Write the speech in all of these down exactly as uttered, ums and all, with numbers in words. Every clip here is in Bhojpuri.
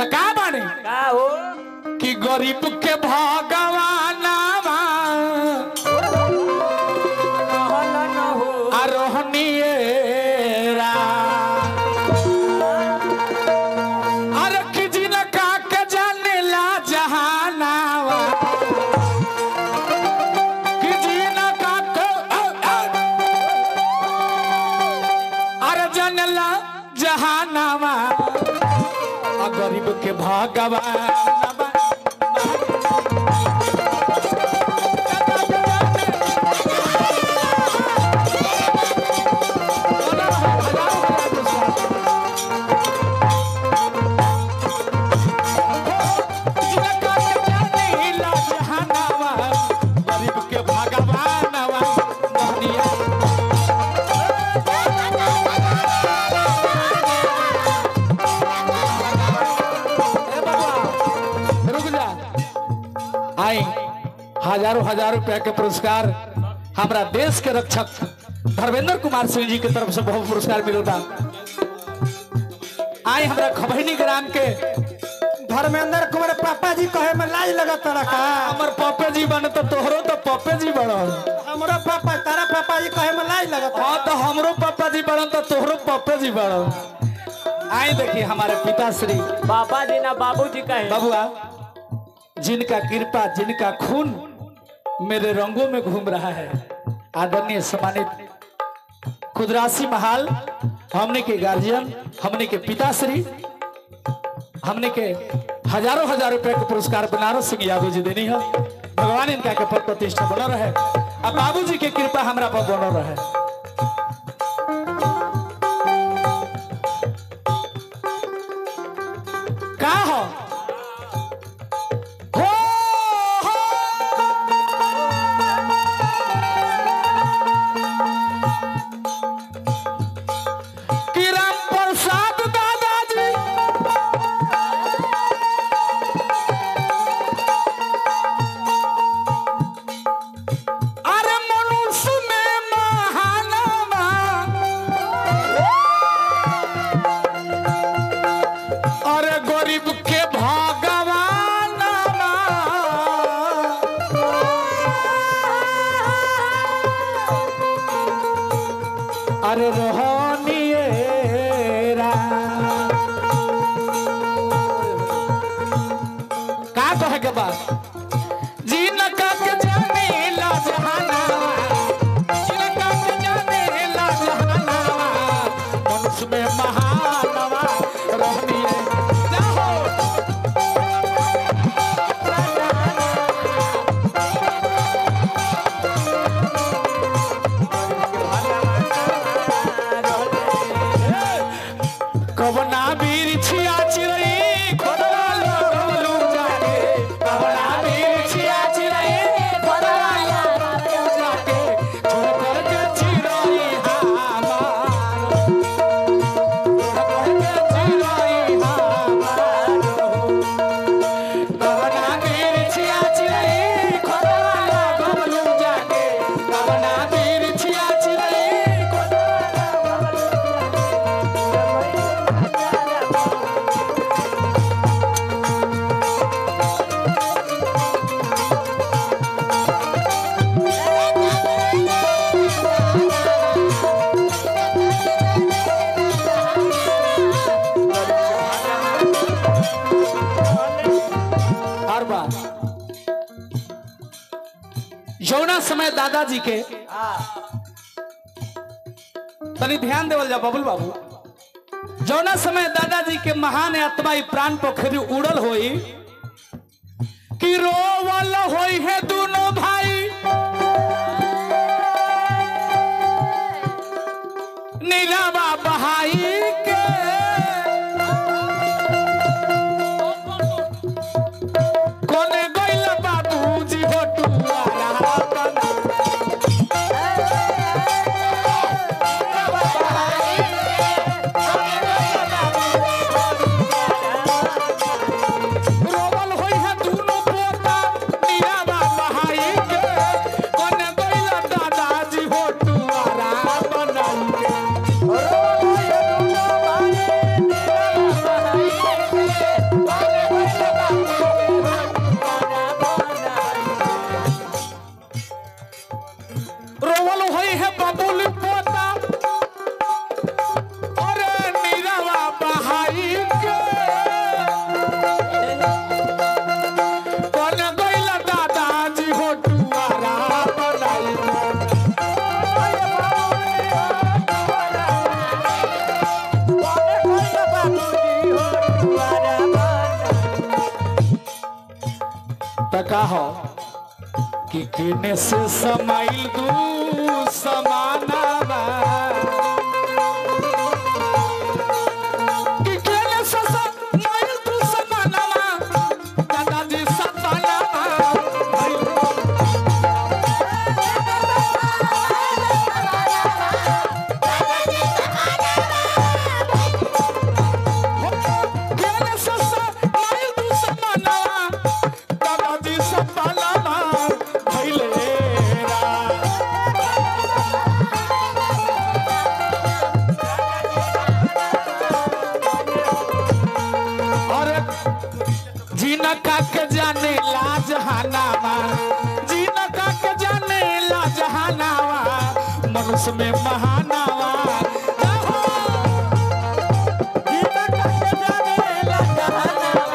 तो का बानी का हो कि गरीब के भगवान आरोहनियरा अरे कि जिनका के जानेला जहानावा कि जिनका के अरे जानेला जहानावा गरीब के भगवान हजारों हजार रुपया के पुरस्कार हमारा देश के रक्षक धर्मेंद्र कुमार सिंह जी की तरफ से बहुत पुरस्कार मिलता। आई हमारा खबैनी ग्राम के धर्मेंद्र कुमार पापा जी कहे में लाज लगत रखा हमर पापा जी बने तो तोहरो तो पापा जी बनो हमरो पापा तारा पापा जी कहे में लाज लगत हाँ तो हमरो पापा जी बनो तो तोहरो पापा जी बनो। आई देखिए हमारे पिताश्री पापा जी ना बाबू जी कहे बबुआ जिनका कृपा जिनका खून मेरे रंगों में घूम रहा है आदरणीय सम्मानित खुदरासी महाल हमने के गार्जियन हमने के पिताश्री हमने के हजारों हजार रुपए के पुरस्कार बनारस सिंह यादव जी देनी है। भगवान इनका के पद प्रतिष्ठा बना रहे अब बाबू जी की कृपा हमारा पर बना रहे। का हो अरे रोहनियरा का कहे के बाद जिनका के जानेला जहानावा जिनका के जानेला जहानावा मनुष्य में महानवा रोहनियरा हो कवना बीर छिया चिरई खोदवा लगलू जाके कवना बीर छिया चिरई खोदवा लगलू जाके छोड़ कर के चिरई हमार छोड़ कर के चिरई हमार कवना बीर छिया चिरई खोदवा लगलू जाके कवना बीर छिया चिरई खोदवा जौना समय दादाजी के तनी ध्यान देवल जा बबुल बाबू जौना समय दादाजी के महान आत्मा प्राण पोखरी उड़ल होई कि रोवल होई है दोनों भाई नीलावा बहाई के कोने गइल बाबूजी होटुआ Oh तका हो कि किने से समाइल दू समानावा कि किने से समाइल दू समानावा दादाजी सपनावा किने से समाइल दू समानावा दादाजी सपनावा भइले जीना का के जाने ला जहानावा जीना का के जाने ला जहानावा मनुष्य में महानावा जीना का के जाने ला जहानावा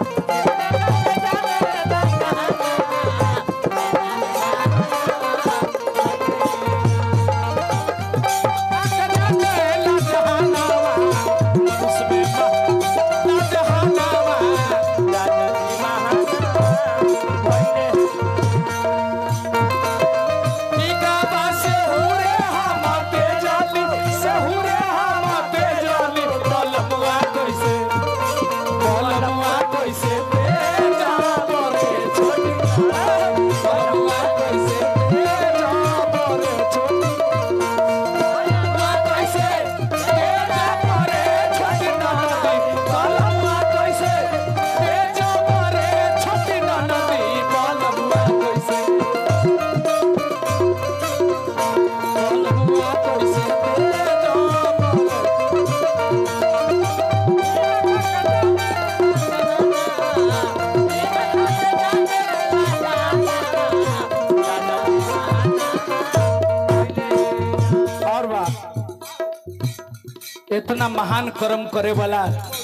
इतना महान कर्म करे वाला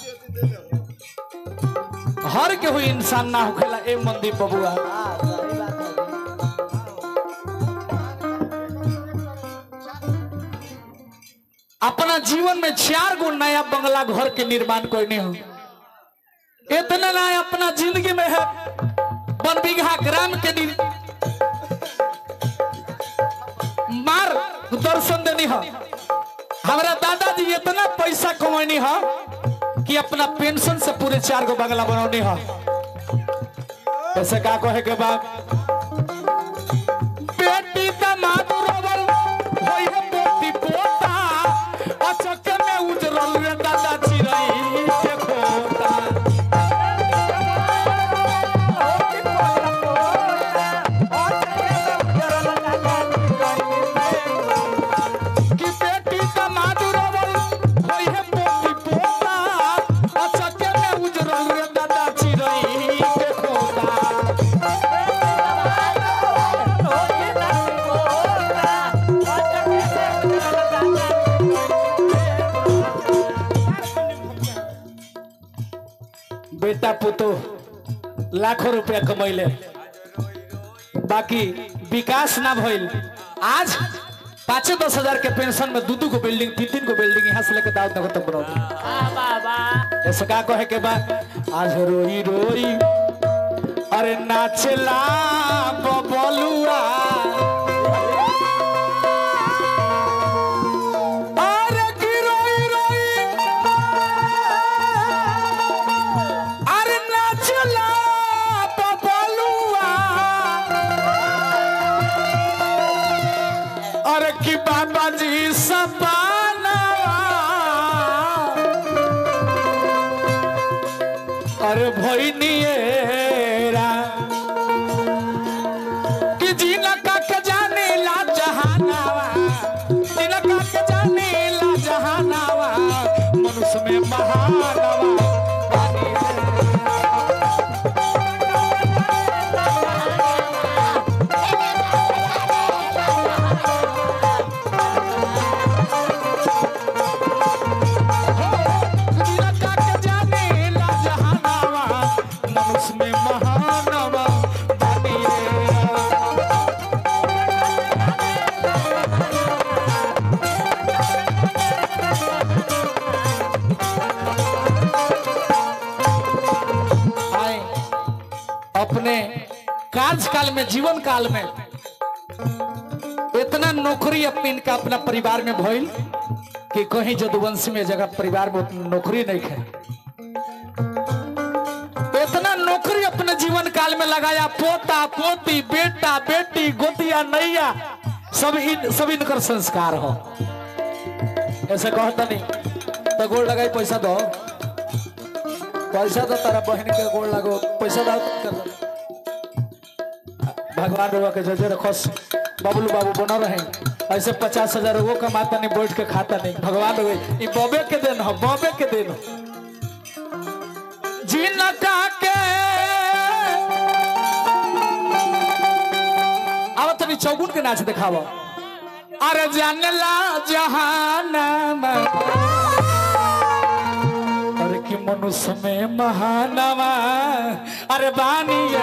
हर के हुई इंसान ना होखेला ए मंदी बबुआ अपना जीवन में चार गो नया बंगला घर के निर्माण करने हो इतना ना अपना जिंदगी में है वन बीघा ग्राम के दिन मार दर्शन देनी हो हमारा दादाजी इतना पैसा कमानी है कि अपना पेंशन से पूरे चार गो बंगला बनौनी है ऐसे का कहे के बाद बेटी दामाद रोवल होई है बेटी पोता अचक में उजरल रे दादा चिरई के खोता बेटा पुतो लाखों रुपया कमैले बाकी विकास ना भइल आज पाँच दस हजार के पेंशन में दू दू को बिल्डिंग तीन तीन को बिल्डिंग यहाँ से लेकर दाऊद नगर तक बना ऐसा का कहे के बाद आज रोई रोई अरे नाचला बबलुआ कि बाबा जी सपना अरे भइनिएरा कि जीना का के जाने ला जहानावा जीना का के जाने ला जहानावा मनुष्य में महानावा अपने कार्यकाल में जीवन काल में इतना नौकरी अपनी इनका अपना परिवार में भइल कि कहीं जदुवंशी में जगह परिवार में नौकरी नहीं है। इतना नौकरी अपने जीवन काल में लगाया, पोता पोती बेटा बेटी गोतिया नैया सब इन सब इनकर संस्कार हो। ऐसे कहता नहीं तो गोड़ लगाई पैसा दो, पैसा दो तारा बहन के गोड़ लगो, पैसा दो कर दो। भगवान बाबा के जजे रखोस बबलू बाबू बना रहे ऐसे पचास हजार वो कमाता नहीं बैठ के खाता नहीं। भगवान ये बॉबे के दिन हो, बॉबे के दिन हो। जिनका के अब तनी चौगुन के नाच दिखावा। अरे जानला जहान अरे कि मनुष्य में महानवा अरे बानिए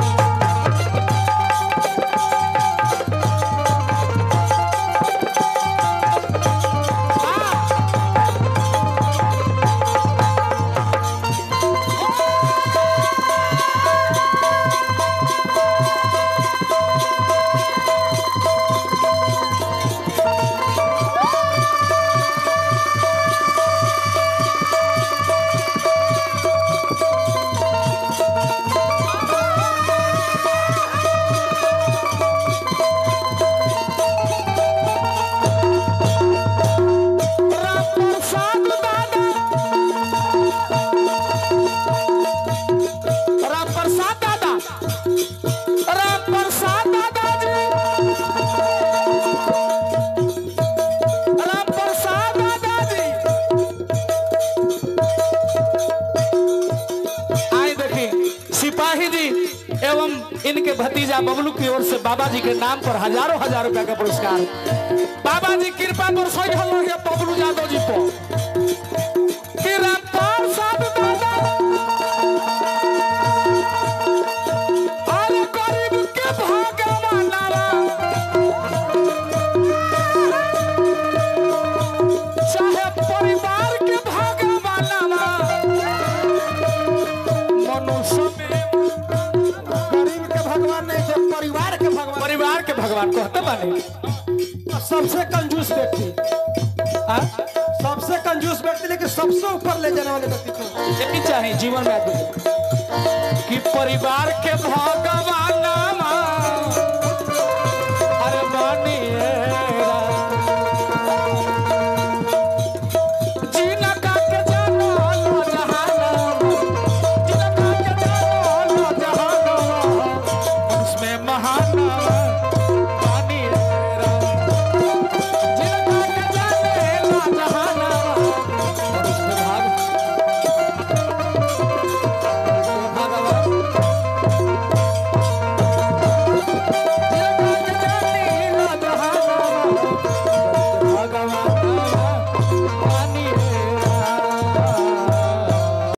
एवं इनके भतीजा बबलू की ओर से बाबा जी के नाम पर हजारों हजार रुपया का पुरस्कार। बाबा जी कृपा पर सही हो गया बबलू यादव जी को चाहे परिवार के भागवाना मनुष्य भगवान नहीं थे, परिवार के भगवान, परिवार के भगवान कहते बानी। सबसे कंजूस व्यक्ति, सबसे कंजूस व्यक्ति लेकिन सबसे ऊपर ले जाने वाले व्यक्ति को यही चाहिए जीवन में कि परिवार के भगवान